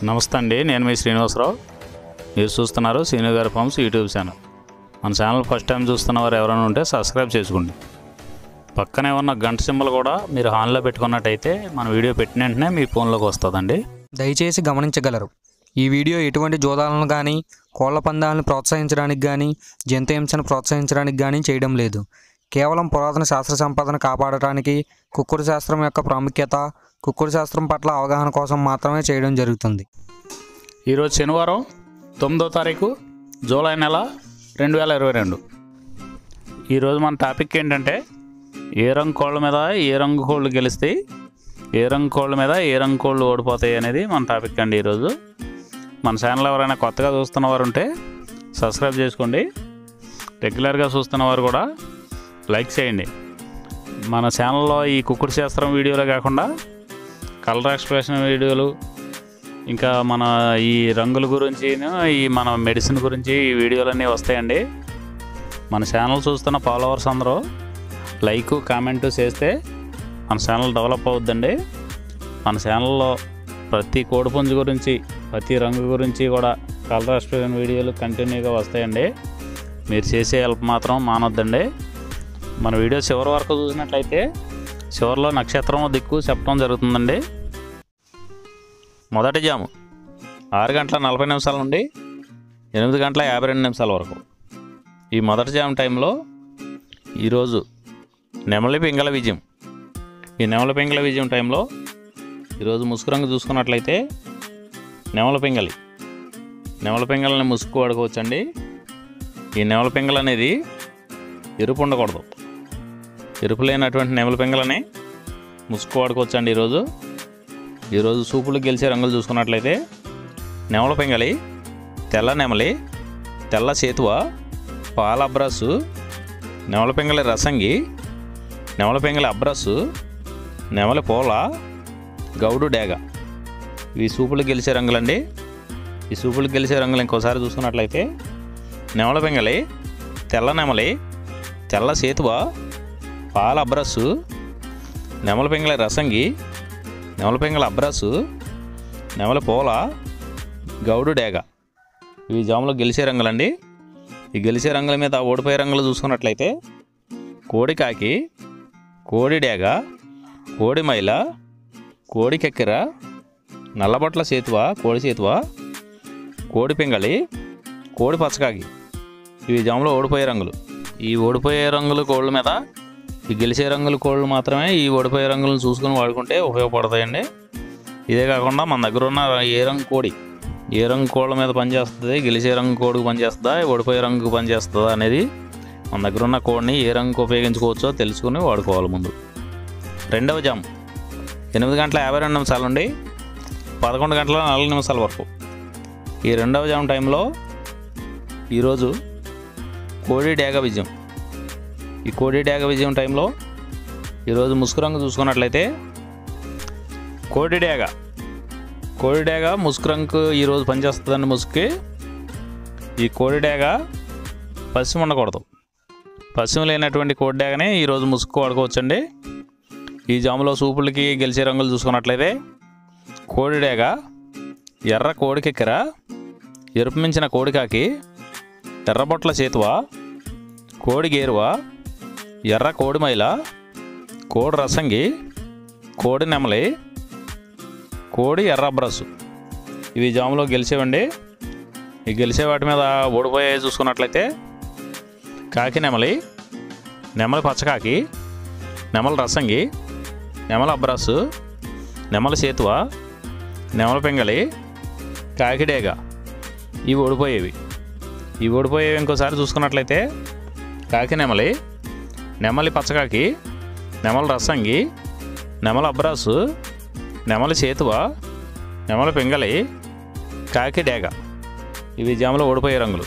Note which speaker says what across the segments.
Speaker 1: నమస్తే అండి, నేను మీ శ్రీనివాసరావు. మీరు చూస్తున్నారు శ్రీను గారి ఫార్మ్స్ యూట్యూబ్ ఛానల్. మన ఛానల్ ఫస్ట్ టైం చూస్తున్న వారు ఎవరైనా ఉంటే సబ్స్క్రైబ్ చేసుకోండి. పక్కనే ఉన్న గంట సింబల్ కూడా మీరు ఆన్లో పెట్టుకున్నట్టయితే మన వీడియో పెట్టిన వెంటనే మీ ఫోన్లోకి వస్తుందండి.
Speaker 2: దయచేసి గమనించగలరు, ఈ వీడియో ఎటువంటి జోదాలను కానీ కోళ్ల పందాలను ప్రోత్సహించడానికి కానీ జంతు హింసను ప్రోత్సహించడానికి కానీ చేయడం లేదు. కేవలం పురాతన శాస్త్ర సంపదను కాపాడటానికి, కుక్కుడు శాస్త్రం యొక్క ప్రాముఖ్యత, కుక్కుడు శాస్త్రం పట్ల అవగాహన కోసం మాత్రమే చేయడం జరుగుతుంది.
Speaker 1: ఈరోజు శనివారం 9వ తారీఖు జూలై నెల 2022. ఈరోజు మన టాపిక్ ఏంటంటే ఏ రంగు కోళ్ళ మీద ఏ రంగు కోళ్ళు గెలుస్తాయి, ఏ రంగు కోళ్ళ మీద ఏ రంగు కోళ్ళు ఓడిపోతాయి అనేది మన టాపిక్ అండి. ఈరోజు మన ఛానల్ ఎవరైనా కొత్తగా చూస్తున్న వారు ఉంటే సబ్స్క్రైబ్ చేసుకోండి. రెగ్యులర్గా చూస్తున్న వారు కూడా లైక్ చేయండి. మన ఛానల్లో ఈ కుక్కుడు శాస్త్రం వీడియోలే కాకుండా కలర్ ఎక్స్ప్రెషన్ వీడియోలు, ఇంకా మన ఈ రంగుల గురించి, ఈ మన మెడిసిన్ గురించి ఈ వీడియోలన్నీ వస్తాయండి. మన ఛానల్ చూస్తున్న ఫాలోవర్స్ అందరూ లైక్ కామెంట్ చేస్తే మన ఛానల్ డెవలప్ అవుద్దండి. మన ఛానల్లో ప్రతి కోడిపుంజు గురించి, ప్రతి రంగు గురించి కూడా కలర్ ఎక్స్ప్రెషన్ వీడియోలు కంటిన్యూగా వస్తాయండి. మీరు చేసే హెల్ప్ మాత్రం మానొద్దండి. మన వీడియో చివరి వరకు చూసినట్లయితే చివరిలో నక్షత్రం దిక్కు చెప్పడం జరుగుతుందండి. మొదటి జాము 6:40 నుండి 8:52 వరకు. ఈ మొదటి జాము టైంలో ఈరోజు నెమలి పింగళ విజయం. ఈ నెమలి పింగళ విజయం టైంలో ఈరోజు ముసుగు రంగు చూసుకున్నట్లయితే నెమల పింగళని ముసుగు వాడుకోవచ్చండి. ఈ నెమల పింగళ అనేది ఎరుపు ఉండకూడదు. ఎరుపు లేనటువంటి నెమల పింగళని ముసుగు వాడుకోవచ్చండి. ఈరోజు సూపులు గెలిచే రంగులు చూసుకున్నట్లయితే నెమల పింగళి, తెల్ల నెమలి, తెల్ల సేతువ, పాల అబ్రాసు, నెమల పింగళి రసంగి, నెమల పింగళి అబ్రాసు, నెమలి పోల, గౌడు డేగ. ఇవి సూపులు గెలిచే రంగులండి. ఈ సూపులు గెలిచే రంగులు ఇంకోసారి చూసుకున్నట్లయితే నెమల పింగళి, తెల్ల నెమలి, తెల్ల సేతువ, పాల అబ్రాసు, నెమల పింగళి రసంగి, నెమల పింగళి అబ్రాసు, నెమలి పోల, గౌడు డేగ. ఇవి జాములో గెలిచే రంగులండి. ఈ గెలిచే రంగుల మీద ఓడిపోయే రంగులు చూసుకున్నట్లయితే కోడి కాకి, కోడి డేగ, కోడి మైల, కోడి కెక్కెర, నల్లబొట్ల సేతువ, కోడి సేతువ, కోడి పింగళి, కోడి పచ్చకాకి. ఇవి జాములో ఓడిపోయే రంగులు. ఈ ఓడిపోయే రంగులు కోళ్ళ మీద ఈ గెలిచే రంగుల కోళ్ళు మాత్రమే ఈ ఓడిపోయే రంగులను చూసుకొని వాడుకుంటే ఉపయోగపడతాయండి. ఇదే కాకుండా మన దగ్గర ఉన్న ఏ రంగు కోడి ఏ రంగు కోళ్ళ మీద పనిచేస్తుంది, గెలిచే రంగు కోడికి పనిచేస్తుందా, ఓడిపోయే రంగుకు పనిచేస్తుందా అనేది మన దగ్గర ఉన్న కోడిని ఏ రంగుకు ఉపయోగించుకోవచ్చో తెలుసుకుని వాడుకోవాలి. ముందు రెండవ జాము 8:52 నుండి 11:04 వరకు. ఈ రెండవ జాము టైంలో ఈరోజు కోడి డేగ విజయం. ఈ కోడి డేగ విజయం టైంలో ఈరోజు ముసుగు రంగు చూసుకున్నట్లయితే కోడి డేగ ముసుగు రంగు ఈరోజు పనిచేస్తుందండి. ముసుగుకి ఈ కోడి డేగ పశ్చిమ ఉండకూడదు. పశ్చిమ లేనటువంటి కోడి డేగని ఈరోజు ముసుగు వాడుకోవచ్చండి. ఈ జాములో సూపులకి గెలిచే రంగులు చూసుకున్నట్లయితే కోడి డేగ, ఎర్ర కోడి కెక్కెర, ఎరుపు మించిన కోడికాకి, ఎర్రబొట్ల చేతువ, కోడి గేరువ, ఎర్ర కోడి మైల, కోడి రసంగి, కోడి నెమలి, కోడి ఎర్ర అబ్రాసు. ఇవి జాములో గెలిచేవండి. ఈ గెలిచే వాటి మీద ఓడిపోయే చూసుకున్నట్లయితే కాకి నెమలి, నెమలి పచ్చకాకి, నెమలి రసంగి, నెమలి అబ్రాసు, నెమలి సేతువ, నెమల పింగళి, కాకి డేగ. ఇవి ఓడిపోయేవి. ఇంకోసారి చూసుకున్నట్లయితే కాకి నెమలి, నెమలి పచ్చకాకి, నెమలి రసంగి, నెమలి అబ్రాసు, నెమలి సేతువ, నెమలి పింగళి, కాకి డేగ. ఇవి జాములో ఓడిపోయే రంగులు.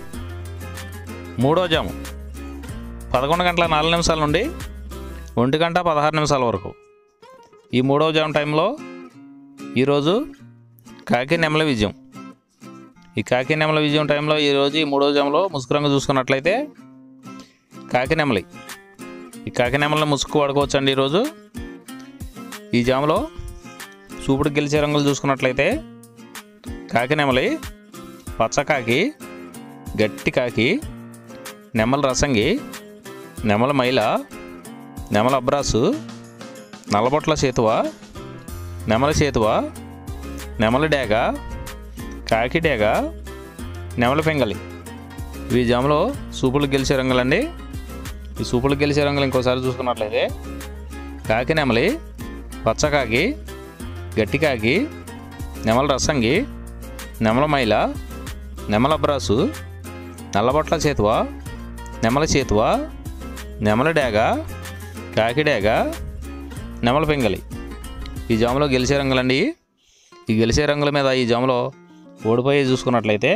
Speaker 1: మూడో జాము 11:04 నుండి 1:16 వరకు. ఈ మూడవ జాము టైంలో ఈరోజు కాకి నెమలి విజయం. ఈ కాకి నెమలి విజయం టైంలో ఈరోజు ఈ మూడో జాములో ముసుగు రంగు చూసుకున్నట్లయితే కాకి నెమలి. ఈ కాకి నెమలిని ముసుగు వాడుకోవచ్చండి. ఈరోజు ఈ జాములో సూపుడు గెలిచే రంగులు చూసుకున్నట్లయితే కాకి నెమలి, పచ్చకాకి, గట్టి కాకి, నెమలి రసంగి, నెమలి మైల, నెమలి అబ్రాసు, నల్లబొట్ల సేతువ, నెమలి సేతువ, నెమలి డేగ, కాకి డేగ, నెమలి పింగళి. ఇవి జాములో సూపులు గెలిచే రంగులండి. ఈ సూపులు గెలిచే రంగులు ఇంకోసారి చూసుకున్నట్లయితే కాకి నెమలి, పచ్చకాకి, గట్టి కాకి, నెమలి రసంగి, నెమలి మైల, నెమలి అబ్రాసు, నల్లబొట్ల చేతువ, నెమలి చేతువ, నెమలి డేగ, కాకి డేగ, నెమలి పింగళి. ఈ జాములో గెలిచే రంగులండి. ఈ గెలిచే రంగుల మీద ఈ జాములో ఓడిపోయి చూసుకున్నట్లయితే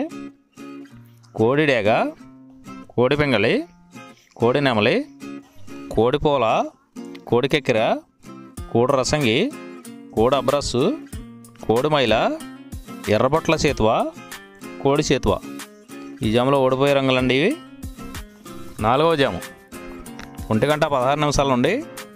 Speaker 1: కోడి డేగ, కోడి పింగళి, కోడి నెమలి, కోడి పోల, కోడి కెక్కెర, కోడి రసంగి, కోడి అబ్రస్సు, కోడి మైల, ఎర్రబొట్ల చేతువ, కోడి చేతువ. ఈ జాములో ఓడిపోయే రంగులండి ఇవి. 4వ జాము 1:16 నిమిషాల నుండి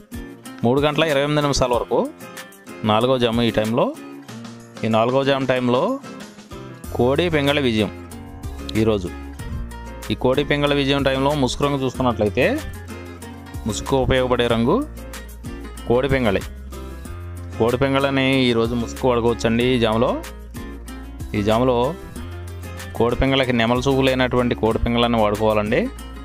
Speaker 1: 3:28 నిమిషాల వరకు 4వ జాము. ఈ టైంలో ఈ 4వ జాము టైంలో కోడి పింగళి విజయం. ఈరోజు ఈ కోడి పింగళి విజయం టైంలో ముసుగు రంగు చూసుకున్నట్లయితే ముసుగు ఉపయోగపడే రంగు కోడి పింగళి. కోడి పింగళని ఈరోజు ముసుగు వాడుకోవచ్చండి. ఈ జాములో కోడి పింగళకి నెమల చూపు లేనటువంటి కోడి పింగళని వాడుకోవాలండి.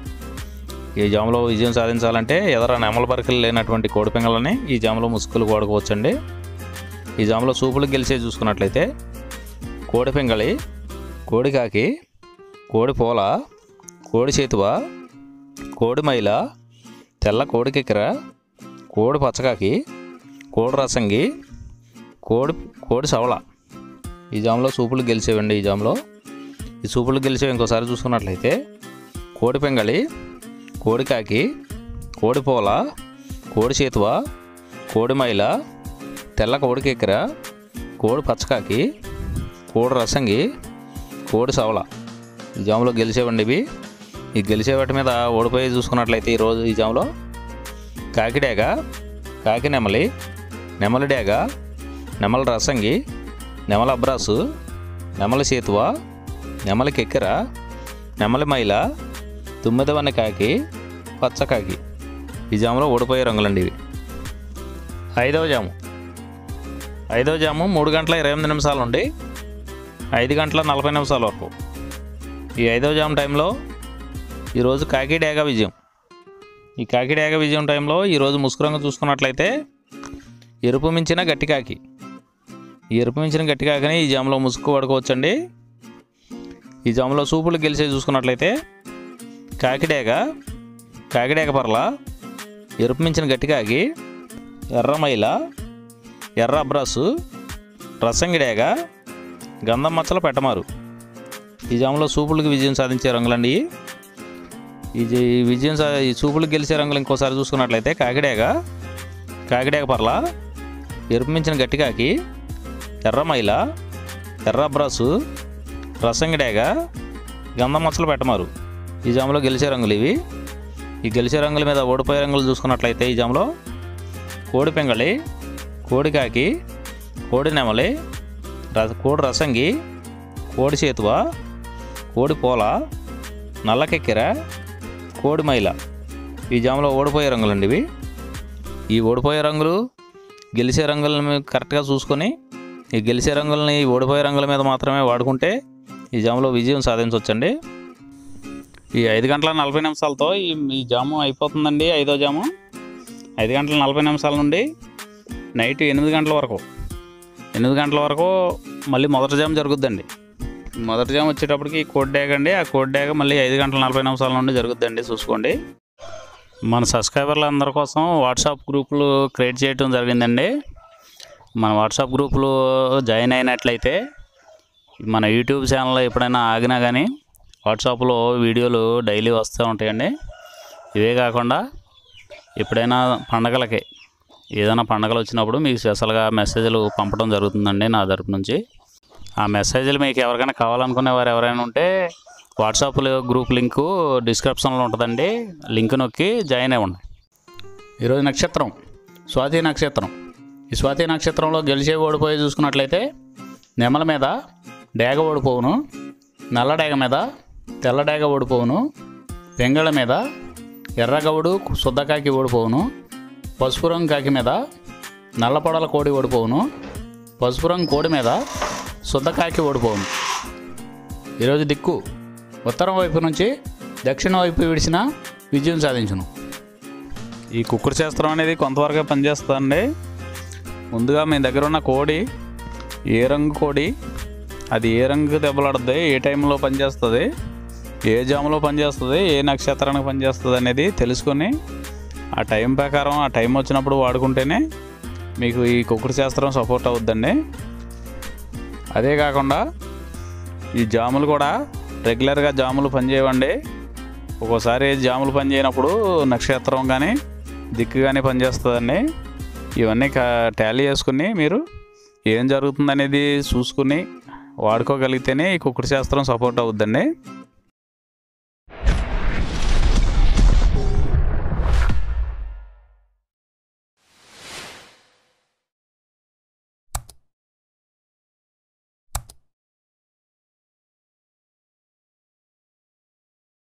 Speaker 1: ఈ జాములో విజయం సాధించాలంటే ఎదర నెమల పరికలు లేనటువంటి కోడి పింగళని ఈ జాములో ముసుగులు వాడుకోవచ్చండి. ఈ జాములో సూపులు గెలిచే చూసుకున్నట్లయితే కోడి పింగళి, కోడి కాకి, కోడి పోల, కోడి చేతువ, కోడి మైల, తెల్ల కోడి కెక్కెర, కోడి పచ్చకాకి, కోడి రసంగి, కోడి సవళ. ఈ జాములో సూపులు గెలిచేవండి. ఈ సూపులు గెలిచేవి ఇంకోసారి చూసుకున్నట్లయితే కోడి పింగళి, కోడి కాకి, కోడి పోల, కోడి చేతువ, కోడి మైల, తెల్ల కోడి కెక్కెర, కోడి పచ్చకాకి, కోడి రసంగి, కోడి సవళ. ఈ జాములో గెలిచేవండి ఇవి. ఈ గెలిచే వాటి మీద ఓడిపోయి చూసుకున్నట్లయితే ఈరోజు ఈ జాములో కాకి డేగ, కాకి నెమలి, నెమలి డేగ, నెమలి రసంగి, నెమలి అబ్రాసు, నెమలి సేతువ, నెమలి కెక్కెర, నెమలి మైల, తుమ్మిదవన్న కాకి, పచ్చకాకి. ఈ జాములో ఓడిపోయే రంగులండి ఇవి. 5వ జాము 3:28 నిమిషాల నుండి 5:40 నిమిషాల వరకు. ఈ 5వ జాము టైంలో ఈరోజు కాకి డేగ విజయం. ఈ కాకి డేగ విజయం టైంలో ఈరోజు ముసుగు రంగు చూసుకున్నట్లయితే ఎరుపు మించిన గట్టి కాకి. ఈ ఎరుపు మించిన గట్టి కాకిని ఈ జాములో ముసుగు వాడుకోవచ్చండి. ఈ జాములో సూపులు గెలిచే చూసుకున్నట్లయితే కాకి డేగ పర్ల, ఎరుపు మించిన గట్టి కాకి, ఎర్ర మైల, ఎర్ర అబ్రాసు, రసంగి డేగ, గంధం మచ్చల పెట్టమారు. ఈ జాములో సూపులకు విజయం సాధించే రంగులండి. ఈ సూపులకు గెలిచే రంగులు ఇంకోసారి చూసుకున్నట్లయితే కాకి డేగ పర్ల, ఎరుపు మించిన గట్టి కాకి, ఎర్ర మైల, ఎర్ర అబ్రాసు, రసంగి డేగ, గంధం మచ్చలు పెట్టమారు. ఈ జాములో గెలిచే రంగులు ఇవి. ఈ గెలిచే రంగుల మీద ఓడిపోయే రంగులు చూసుకున్నట్లయితే ఈ జాములో కోడి పింగళి, కోడి కాకి, కోడి నెమలి, కోడి రసంగి, కోడి చేతువ, కోడి పోల, నల్ల కెక్కెర, కోడి మైల. ఈ జాములో ఓడిపోయే రంగులండి ఇవి. ఈ ఓడిపోయే రంగులు గెలిచే రంగులను కరెక్ట్గా చూసుకొని ఈ గెలిచే రంగులని ఓడిపోయే రంగుల మీద మాత్రమే వాడుకుంటే ఈ జాములో విజయం సాధించవచ్చండి. ఈ 5:40 నిమిషాలతో ఈ జాము అయిపోతుందండి. 5వ జాము 5:40 నిమిషాల నుండి నైట్ 8 గంటల వరకు 8 గంటల వరకు మళ్ళీ మొదటి జాము జరుగుద్దండి. మొదటి జాము వచ్చేటప్పటికి కోడి డేగ అండి. ఆ కోడి డేగ మళ్ళీ 5:40 నిమిషాల నుండి జరుగుద్దండి. చూసుకోండి. మన సబ్స్క్రైబర్ల అందరి కోసం వాట్సాప్ గ్రూపులు క్రియేట్ చేయడం జరిగిందండి. మన వాట్సాప్ గ్రూపులు జాయిన్ అయినట్లయితే మన యూట్యూబ్ ఛానల్లో ఎప్పుడైనా ఆగినా కానీ వాట్సాప్లో వీడియోలు డైలీ వస్తూ ఉంటాయండి. ఇవే కాకుండా ఎప్పుడైనా పండగలకి ఏదైనా పండగలు వచ్చినప్పుడు మీకు స్పెషల్గా మెసేజ్లు పంపడం జరుగుతుందండి నా తరపు నుంచి. ఆ మెసేజ్లు మీకు ఎవరికైనా కావాలనుకునే వారు ఎవరైనా ఉంటే వాట్సాప్ గ్రూప్ లింకు డిస్క్రిప్షన్లో ఉంటుందండి. లింక్ నొక్కి జాయిన్ అవ్వండి. ఈరోజు నక్షత్రం స్వాతి నక్షత్రం. ఈ స్వాతి నక్షత్రంలో గెలిచే ఓడిపోయి చూసుకున్నట్లయితే నెమల మీద డేగ ఓడిపోవును, నల్ల డేగ మీద తెల్ల డేగ ఓడిపోవును, పెంగళ మీద ఎర్రగవుడు శుద్ధకాకి ఓడిపోవును, పసుపు రంగు కాకి మీద నల్ల పొడల కోడి ఓడిపోవును, పసుపు రంగు కోడి మీద శుద్ధకాకి ఓడిపోవును. ఈరోజు దిక్కు ఉత్తరం వైపు నుంచి దక్షిణ వైపు విడిచిన విజయం సాధించును. ఈ కుక్కుడు శాస్త్రం అనేది కొంతవరకే పనిచేస్తుందండి. ముందుగా మీ దగ్గర ఉన్న కోడి ఏ రంగు కోడి, అది ఏ రంగు దెబ్బలాడుతుంది, ఏ టైంలో పనిచేస్తుంది, ఏ జాములో పనిచేస్తుంది, ఏ నక్షత్రానికి పనిచేస్తుంది అనేది తెలుసుకొని ఆ టైం ప్రకారం ఆ టైం వచ్చినప్పుడు వాడుకుంటేనే మీకు ఈ కుక్కుడు శాస్త్రం సపోర్ట్ అవుద్దండి. అదే కాకుండా ఈ జాములు కూడా రెగ్యులర్గా జాములు పనిచేయవండి. ఒక్కోసారి జాములు పనిచేయనప్పుడు నక్షత్రం కానీ దిక్కు కానీ పనిచేస్తుందండి. ఇవన్నీ టాలీ చేసుకుని మీరు ఏం జరుగుతుందనేది చూసుకుని వాడుకోగలిగితేనే ఈ కుక్కుడు శాస్త్రం సపోర్ట్ అవుద్దండి.